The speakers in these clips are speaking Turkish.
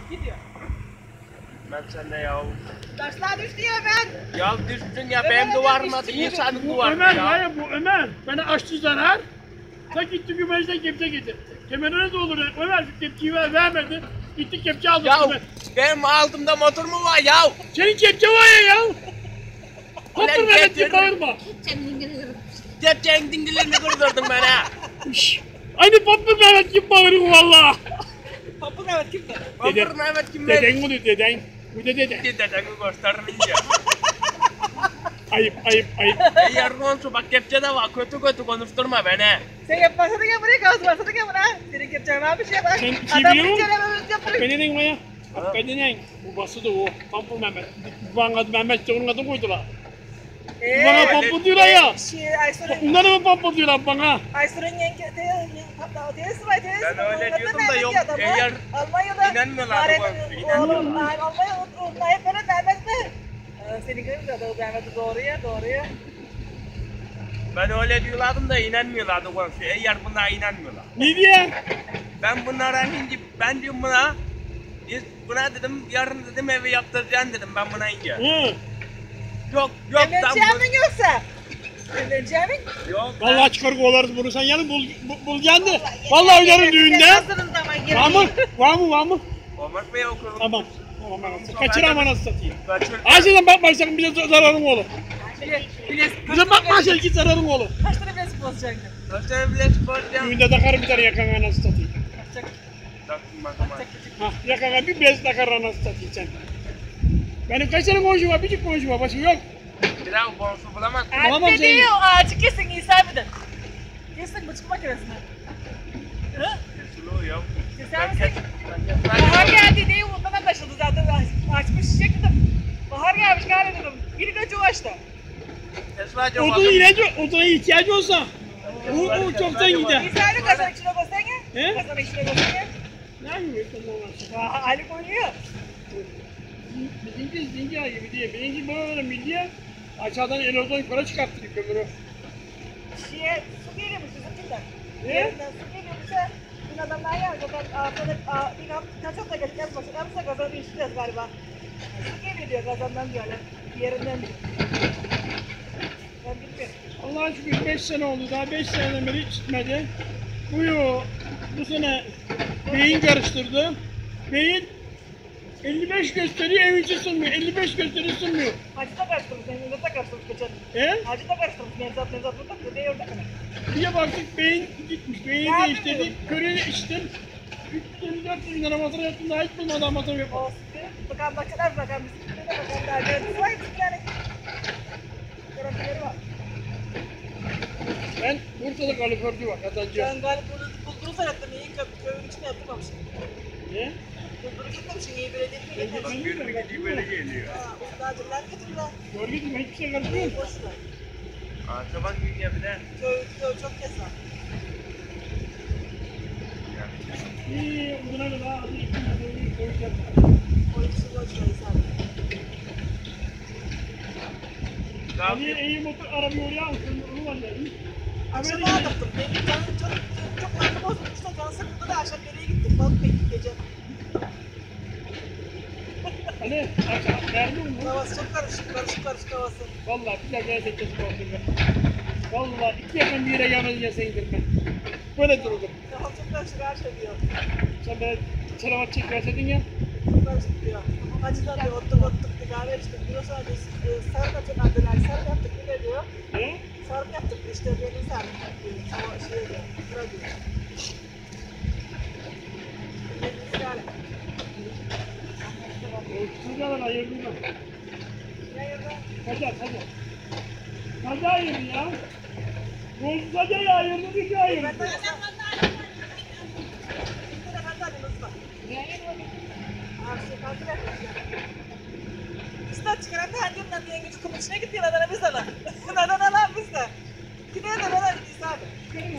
Gidiyor. Ben sende ya. Taşlar düştü ya ben. Ya düştün ya benim duvarıma insanın Bu duvarı Ömer ya. var ya bu Ömer. Beni açtı zarar. Sen gitti gümeşten kepçe getirdi. Kemerine de olur. Ömer şu kepçeyi vermedi. Gitti kepçe aldı. Ya benim altımda motor mu var ya? Senin kepçe var ya. Kopur Ulan Mehmet getir. gibi bağırma. Kepçenin dingillerini kırdırdın bana. Şşş. Aynı Kopur Mehmet gibi bağırıyor valla. Papur evet kimdi? Kopur Mehmet kim ne? Deden bu deden. Bu da deden. Dedeni gösterince. Ayıp ayıp ayıp. Eğer konuşu bak kepçe de var kötü kötü konuşturma beni. Sen yapmasana gel buraya kalsın gel buraya. Senin kepçeğime bir şey bak. Sen şey Adam biliyor musun? kepçeğime yapıyor. Beni den maya. Beni den. Bu bası da o. Pampul Mehmet. Bana adı Mehmet de onun adını koydular. Bana pampul diyorlar ya. Aysun'un Onlara mı pampul diyorlar bana? yenge teyzesi var teyzesi. Ben öyle diyordum da yok, eğer Almanya'da inanmıyorlar bu konuşuyor, inanmıyorlar. Almanya'da hep böyle Mehmet mi? Senin gibi mi dedi Mehmet'i doğruya. Ben öyle diyorlardım da inanmıyorlardı konuşuyor. Eğer bunlar inanmıyorlar. Ne diye? Ben bunlara ince, ben diyorum buna dedim yarın dedim evi yaptıracaksın dedim ben buna ince. Hı. Yok Evleneceğim mi yoksa? Evleneceğim mi? Yok. Vallahi çıkar kovalarız bunu. Sen yani bul geldi. Vallahi oynarım düğünde. Var mı? Olmaz mı ya okul? Tamam. Tamam anasını. Kaçır ama nasıl satayım. Kaçır. Ayşe'den bakma sakın bize zararın olur. Biles. Bize bakma Ayşe git zararın olur. Kaç tane biles bozacaksın? Kaçır bile sporcam. Düğünde takarım bir tane yakana nasıl satayım. Kaçacak. Taktım bakalım. Hah yakana bir bez takar nasıl satayım sen. Benim kaç tane komşum var? Bircik komşum var. Başka yok. Bir daha konusu bulamaz. Bulamam Ne seni. diyor? Ağacı kesin İsa bir de. Kesin bıçak makinesine. Hı? Kesiliyor ya. Keser misin? Bahar geldi diye ondan anlaşıldı zaten. Açmış çiçek dedim. Bahar gelmiş galiba dedim. Biri kaçıyor açtı. Oduna ihtiyacı olsa o çoktan gider. İsa'yı kazan içine koysan ya. He? Kazan içine koysan ya. Ne yapıyorsun Allah? Ali koyuyor. Birinci ay gibi değil. Birinci böyle milli aşağıdan Elazığ'dan yukarı çıkarttırıyor kömürü. Su geliyormuş bizimkinden. Ne? Yerinden su geliyormuş ya. Dün adamlar yer. Kaç hafta gelip yapmasa kazanı içeceğiz galiba. Su geliyor diyor kazandan diyor. Yerinden diyor. Ben bilmiyorum. Allah'a şükür 5 sene oldu. Daha 5 seneden beri hiç gitmedi. Bu sene beyin karıştırdı. Beyin 55 gösteriyor, ev içi sınmıyor. 55 gösteriyor, sınmıyor. Hacı da karıştırmış, Nevzat da karıştırmış geçen. He? Hacı da karıştırmış, Nevzat burada, ne orada kadar. Bir de baktık beyin gitmiş, beyni Ya değiştirdik. Körüğü içtim. 354 bin lira masraf yaptım, daha hiç bulmadan masraf yapmadım. Olsun diye. Bakalım bakacaklar, bakalım bizimkine de bakalım daha görüntüsü var, bizimkine görüntüleri var. Ben Bursa'da kaliförcü var, kazancı. Ben galiba bulduru seyrettim, iyi köyün içine yaptırmamışım. Ne? Bulduru gitmemişim, iyi belediye mi Bak gitmemişim? bir gidiyor böyle geliyor. Ha, ustacılar getirdiler. Gör gitme, hiçbir şey karışmıyor. Boşuna. Sabah gün ya bir de. Köy çok kesa. İyi, uzuna da daha az bir koyacak. Oyuncusu boşuna insan. Hani iyi motor arabayı oraya alsın, onu var dedim. Akşam ağlattım. Benim canım çok farklı bozulmuştu. Can sıkıldı da akşam nereye gittik? Balık bekledik gece. Hani akşam verdi mi? Havası çok karışık havası. Vallahi bir dakika gerçekten korktum ben. Vallahi iki yakın bir yere yalnız gelseydim ben. Böyle durdum. Kafam çok karışık her şey diyor. Sen bana selamat çek verseydin ya. Çok karışık diyor. Hacıdan diyor, ottuk bir kahve içtik. Biraz sonra sarıp atıyorlar dediler. Sarıp yaptık ne diyor? Ne? Sarıp yaptık işte beni sarıp diyor. O şey diyor, sıra diyor. Beni sarıp. Şuradan ayırdım ben. Ne yazar? Kaçar. Kaçar ayırdı ya. Bozdu kaçar ayırdı, bir şey ayırdı. Ben de yazar. Bir de ben de alayım usta. Usta çıkaran da annemden diye gücü kumun içine gitti yine biz ala. Neden alan biz de. Gideye de bana İsa abi.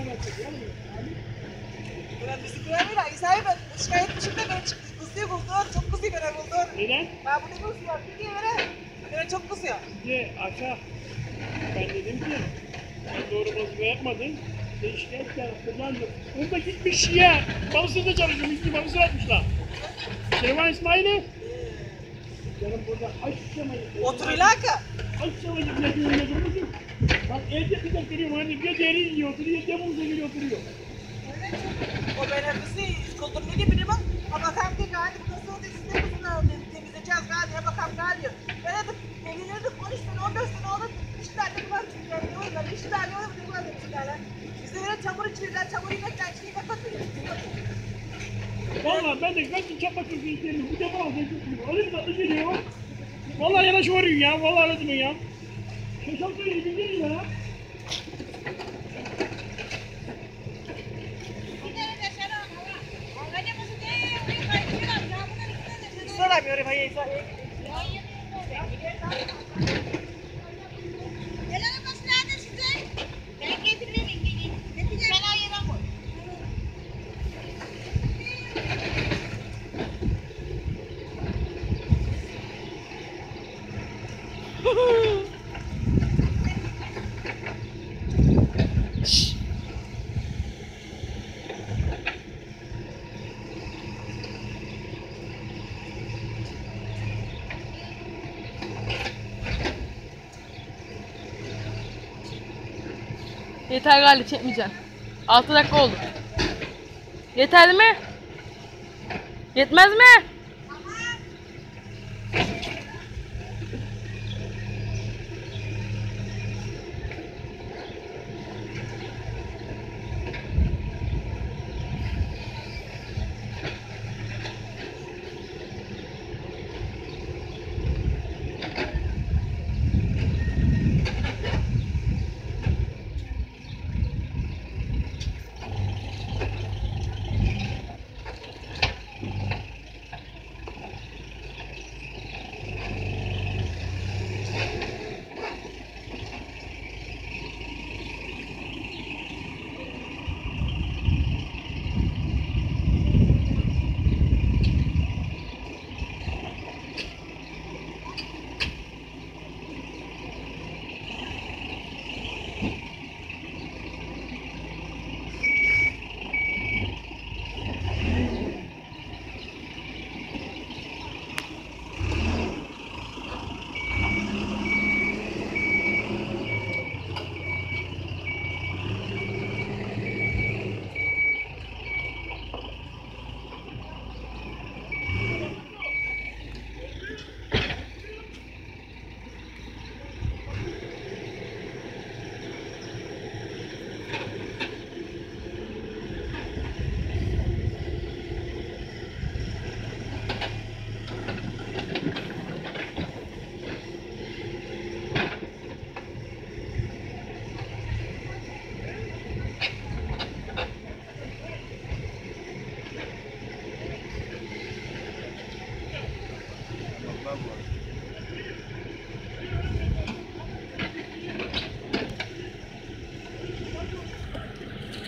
Ben bizi güvenmiyor. İsa abi ben şikayet etmişim de beni kızıyor buldur. Çok kızıyor beni buldur. Neden? Ben bunu kızıyor. Gidiyor beni. Beni çok kızıyor. Şimdi aşağı. Ben dedim ki sen doğru vazife yapmadın. Sen şikayet kullandım. Onda gitmiş ya. Balısızda çalışıyor. Misli balısı yapmışlar. Şervan İsmail'i. Canım burada aşamayı. Oturuyla ki. Aşamayı bile önünde durmuşum. Bak evde bir de geliyor. Hani bir deri yiyor, oturuyor, demuza geliyor, oturuyor. O benim iskolturlu gibi değil mi? Ama bakalım ki galiba bu nasıl oldu? Siz de kızını temizleyeceğiz galiba. Bakalım galiba. Ben dedim evlenirdim 13 sene 15 sene olur. İşler ne var çünkü yani ne olur? İşler ne olur? Ne var demişler. Bizde böyle çamur içirirler. Çamur yemekten şeyi kapatıyor. Valla ben de kaç çapakım isterim. Bu defa olacak çok iyi. Alayım da üzülüyor. Valla yanaş varıyor ya. Valla aradım ya. Şaşal söyleyeyim bildiğin ya. Soramıyorum hayır. Yeter galiba çekmeyeceğim. 6 dakika oldu. Yeterli mi? Yetmez mi?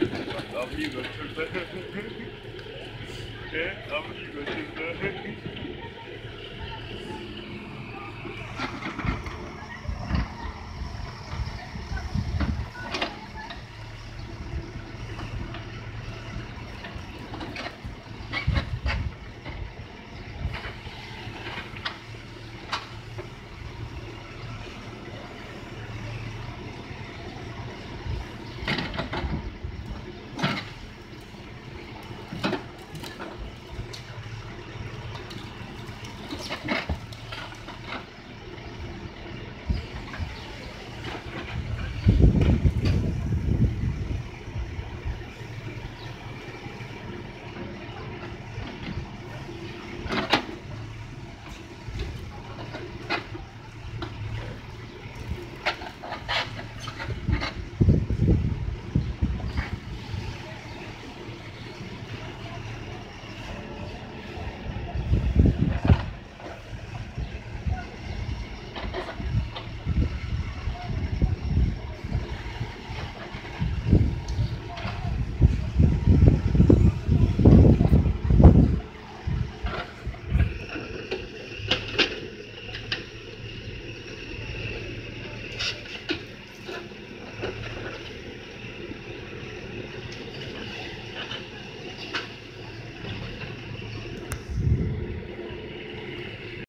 Abiyi götürdü. Abiyi götürdü.